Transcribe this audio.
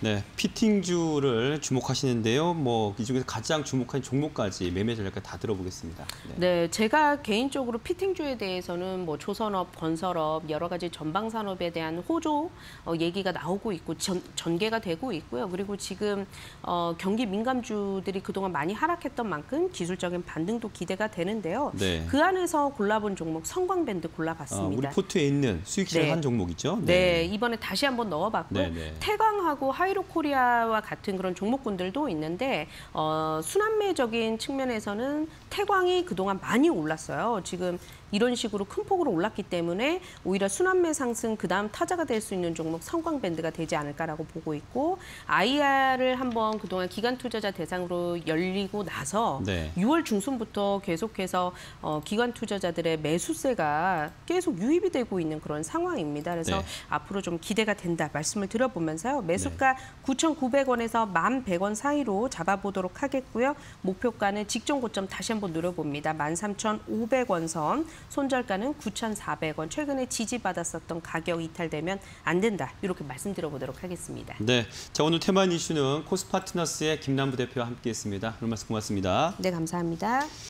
네, 피팅주를 주목하시는데요. 뭐 이 중에서 가장 주목한 종목까지 매매 전략까지 다 들어보겠습니다. 네, 제가 개인적으로 피팅주에 대해서는 뭐 조선업, 건설업, 여러 가지 전방 산업에 대한 호조 얘기가 나오고 있고 전개가 되고 있고요. 그리고 지금 경기 민감주들이 그동안 많이 하락했던 만큼 기술적인 반등도 기대가 되는데요. 네. 그 안에서 골라본 종목 성광밴드 골라봤습니다. 우리 포트에 있는 수익실 네. 한 종목이죠. 네, 이번에 다시 한번 넣어봤고요. 네, 네. 태광하고 하이로코리아와 같은 그런 종목군들도 있는데 순환매적인 측면에서는 태광이 그동안 많이 올랐어요. 지금 이런 식으로 큰 폭으로 올랐기 때문에 오히려 순환매 상승 그다음 타자가 될 수 있는 종목 성광밴드가 되지 않을까라고 보고 있고 IR을 한번 그동안 기관 투자자 대상으로 열리고 나서 네. 6월 중순부터 계속해서 기관 투자자들의 매수세가 계속 유입이 되고 있는 그런 상황입니다. 그래서 네. 앞으로 좀 기대가 된다 말씀을 드려보면서요. 매수가 9,900원에서 1,100원 사이로 잡아보도록 하겠고요. 목표가는 직전 고점 다시 한번 누려봅니다. 13,500원 선. 손절가는 9,400원. 최근에 지지받았었던 가격 이탈되면 안 된다. 이렇게 말씀드려보도록 하겠습니다. 네, 자 오늘 테마 이슈는 코스파트너스의 김남부 대표와 함께했습니다. 오늘 말씀 고맙습니다. 네, 감사합니다.